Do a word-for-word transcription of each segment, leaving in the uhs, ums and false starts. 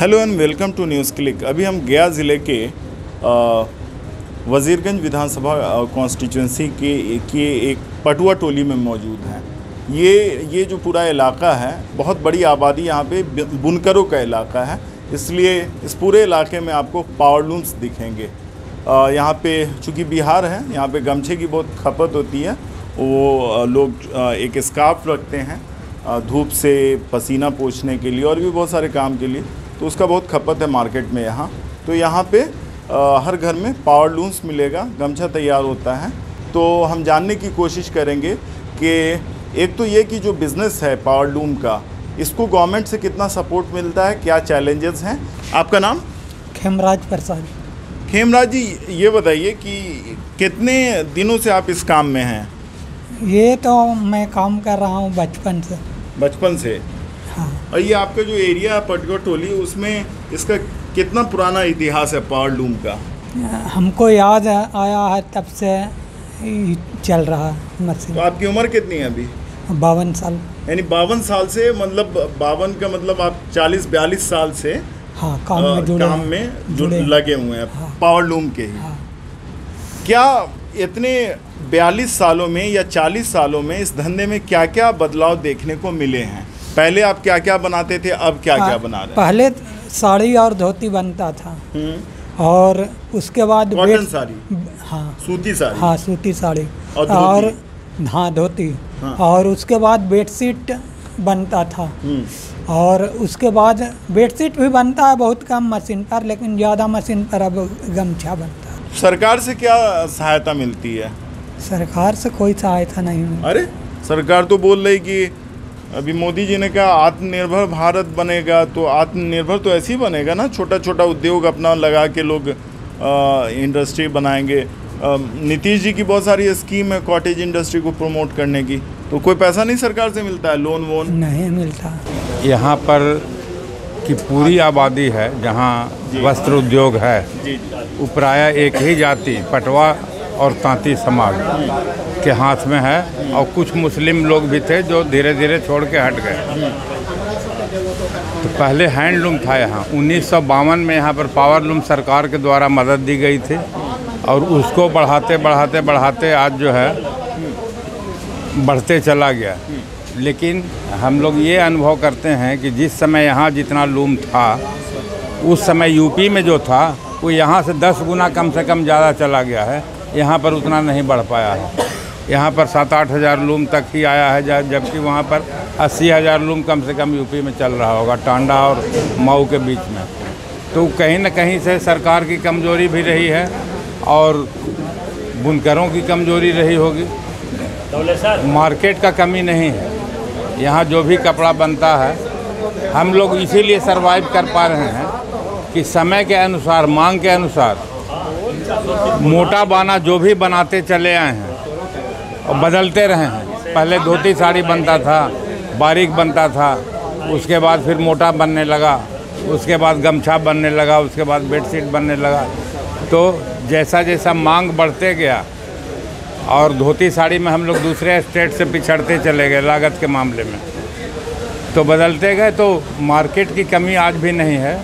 Hello and welcome to news click. अभी हम गया ज़िले के वज़ीरगंज विधानसभा कॉन्स्टिट्यूंसी के के एक पटुआ टोली में मौजूद हैं। ये ये जो पूरा इलाका है, बहुत बड़ी आबादी यहाँ पे बुनकरों का इलाका है, इसलिए इस पूरे इलाके में आपको पावरलूम्स दिखेंगे। यहाँ पे चूँकि बिहार है, यहाँ पे गमछे की बहुत खपत होती है। वो लोग एक स्कार्फ रखते हैं धूप से पसीना पोंछने के लिए और भी बहुत सारे काम के लिए, तो उसका बहुत खपत है मार्केट में यहाँ। तो यहाँ पे आ, हर घर में पावरलूम्स मिलेगा, गमछा तैयार होता है। तो हम जानने की कोशिश करेंगे कि एक तो ये कि जो बिज़नेस है पावरलूम का, इसको गवर्नमेंट से कितना सपोर्ट मिलता है, क्या चैलेंजेस हैं। आपका नाम? खेमराज प्रसाद। खेमराज जी, ये बताइए कि कितने दिनों से आप इस काम में हैं? ये तो मैं काम कर रहा हूँ बचपन से। बचपन से? हाँ। और ये आपका जो एरिया है पटुआ टोली, उसमें इसका कितना पुराना इतिहास है पावरलूम का? हमको याद आया है तब से चल रहा है मशीन। तो आपकी उम्र कितनी है अभी? बावन साल। यानी बावन साल से, मतलब बावन का मतलब आप चालीस बयालीस साल से हाँ काम में जुड़े काम में जुड़े लगे हुए हैं। हाँ। पावरलूम के ही। हाँ। क्या इतने बयालीस सालों में या चालीस सालों में इस धंधे में क्या क्या बदलाव देखने को मिले हैं? पहले आप क्या क्या बनाते थे, अब क्या क्या बना रहे हैं? पहले साड़ी और धोती बनता था और उसके बाद कॉटन साड़ी, हाँ सूती साड़ी, हाँ सूती साड़ी और, और हाँ धोती, हाँ। और उसके बाद बेडशीट बनता था और उसके बाद बेडशीट भी बनता है बहुत कम मशीन पर, लेकिन ज़्यादा मशीन पर अब गमछा बनता है। सरकार से क्या सहायता मिलती है? सरकार से कोई सहायता नहीं मिलती। अरे सरकार तो बोल रही कि अभी मोदी जी ने कहा आत्मनिर्भर भारत बनेगा, तो आत्मनिर्भर तो ऐसे ही बनेगा ना, छोटा छोटा उद्योग अपना लगा के लोग आ, इंडस्ट्री बनाएंगे। नीतीश जी की बहुत सारी स्कीम है कॉटेज इंडस्ट्री को प्रमोट करने की, तो कोई पैसा नहीं सरकार से मिलता है, लोन वोन नहीं मिलता। यहाँ पर की पूरी आबादी है जहाँ वस्त्र उद्योग है, वो प्रायः एक ही जाति पटवा और तांती समाज के हाथ में है, और कुछ मुस्लिम लोग भी थे जो धीरे धीरे छोड़ के हट गए। तो पहले हैंडलूम था यहाँ। उन्नीस सौ बावन में यहाँ पर पावरलूम सरकार के द्वारा मदद दी गई थी और उसको बढ़ाते बढ़ाते बढ़ाते आज जो है बढ़ते चला गया। लेकिन हम लोग ये अनुभव करते हैं कि जिस समय यहाँ जितना लूम था, उस समय यूपी में जो था वो यहाँ से दस गुना कम से कम ज़्यादा चला गया है। यहाँ पर उतना नहीं बढ़ पाया है। यहाँ पर सात आठ हज़ार लूम तक ही आया है, जबकि वहाँ पर अस्सी हज़ार लूम कम से कम यूपी में चल रहा होगा, टांडा और मऊ के बीच में। तो कहीं न कहीं से सरकार की कमजोरी भी रही है और बुनकरों की कमजोरी रही होगी। मार्केट का कमी नहीं है, यहाँ जो भी कपड़ा बनता है हम लोग इसीलिए सरवाइव कर पा रहे हैं कि समय के अनुसार, मांग के अनुसार मोटा बाना जो भी बनाते चले आए हैं और बदलते रहे हैं। पहले धोती साड़ी बनता था, बारीक बनता था, उसके बाद फिर मोटा बनने लगा, उसके बाद गमछा बनने लगा, उसके बाद बेडशीट बनने लगा। तो जैसा जैसा मांग बढ़ते गया और धोती साड़ी में हम लोग दूसरे स्टेट से पिछड़ते चले गए लागत के मामले में, तो बदलते गए। तो मार्केट की कमी आज भी नहीं है,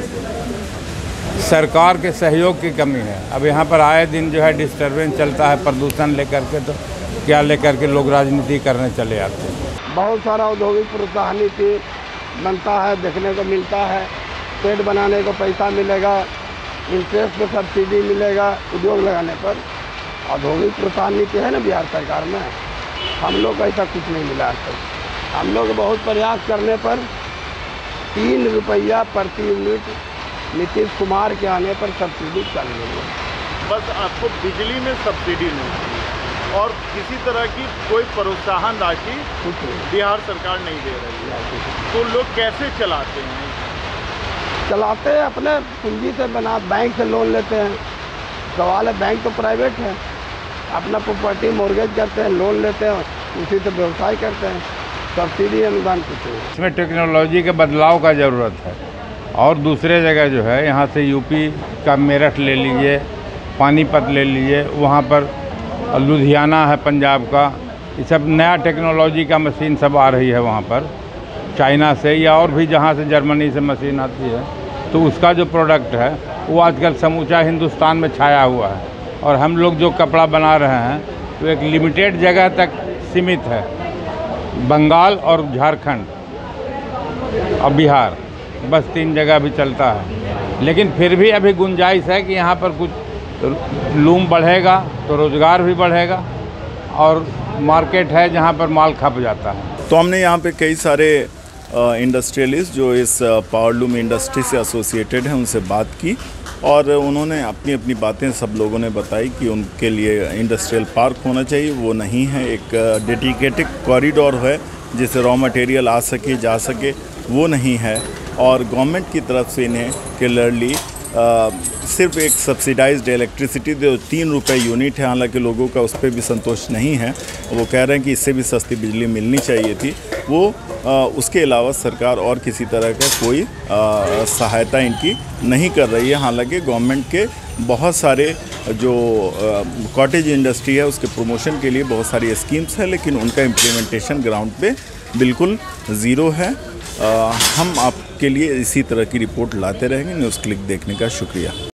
सरकार के सहयोग की कमी है। अब यहाँ पर आए दिन जो है डिस्टर्बेंस चलता है प्रदूषण लेकर के, तो क्या लेकर के लोग राजनीति करने चले आते हैं। बहुत सारा औद्योगिक प्रोत्साहन नीति बनता है, देखने को मिलता है। पेड़ बनाने को पैसा मिलेगा, इंटरेस्ट पे सब्सिडी मिलेगा उद्योग लगाने पर। औद्योगिक प्रोत्साहन नीति है ना बिहार सरकार में, हम लोग को ऐसा कुछ नहीं मिला है। हम लोग बहुत प्रयास करने पर तीन रुपया प्रति यूनिट नीतीश कुमार के आने पर सब्सिडी चल रही है। बस आपको बिजली में सब्सिडी मिलती है और किसी तरह की कोई प्रोत्साहन राशि बिहार सरकार नहीं दे रही है। तो लोग कैसे चलाते हैं? चलाते हैं अपने पूंजी से, बना बैंक से लोन लेते हैं। सवाल है, बैंक तो प्राइवेट है, अपना प्रॉपर्टी मॉर्गेज करते हैं, लोन लेते हैं, उसी से व्यवसाय करते हैं। सब्सिडी अनुदान कुछ नहीं। इसमें टेक्नोलॉजी के बदलाव का ज़रूरत है। और दूसरे जगह जो है, यहाँ से यूपी का मेरठ ले लीजिए, पानीपत ले लीजिए, वहाँ पर लुधियाना है पंजाब का, ये सब नया टेक्नोलॉजी का मशीन सब आ रही है वहाँ पर। चाइना से या और भी जहाँ से जर्मनी से मशीन आती है, तो उसका जो प्रोडक्ट है वो आजकल समूचा हिंदुस्तान में छाया हुआ है। और हम लोग जो कपड़ा बना रहे हैं तो एक लिमिटेड जगह तक सीमित है, बंगाल और झारखंड और बिहार, बस तीन जगह भी चलता है। लेकिन फिर भी अभी गुंजाइश है कि यहाँ पर कुछ लूम बढ़ेगा तो रोज़गार भी बढ़ेगा और मार्केट है जहाँ पर माल खप जाता है। तो हमने यहाँ पे कई सारे इंडस्ट्रियलिस्ट जो इस पावरलूम इंडस्ट्री से एसोसिएटेड हैं उनसे बात की और उन्होंने अपनी अपनी बातें सब लोगों ने बताई कि उनके लिए इंडस्ट्रियल पार्क होना चाहिए, वो नहीं है। एक डेडिकेटेड कॉरिडोर है जिससे रॉ मटेरियल आ सके जा सके, वो नहीं है। और गवर्नमेंट की तरफ से इन्हें क्लियरली सिर्फ एक सब्सिडाइज्ड इलेक्ट्रिसिटी जो तीन रुपए यूनिट है, हालांकि लोगों का उस पर भी संतोष नहीं है। वो कह रहे हैं कि इससे भी सस्ती बिजली मिलनी चाहिए थी। वो आ, उसके अलावा सरकार और किसी तरह का कोई आ, सहायता इनकी नहीं कर रही है। हालांकि गवर्नमेंट के बहुत सारे जो कॉटेज इंडस्ट्री है उसके प्रमोशन के लिए बहुत सारी स्कीम्स है, लेकिन उनका इम्प्लीमेंटेशन ग्राउंड पे बिल्कुल ज़ीरो है। आ, हम आपके लिए इसी तरह की रिपोर्ट लाते रहेंगे। न्यूज़ क्लिक देखने का शुक्रिया।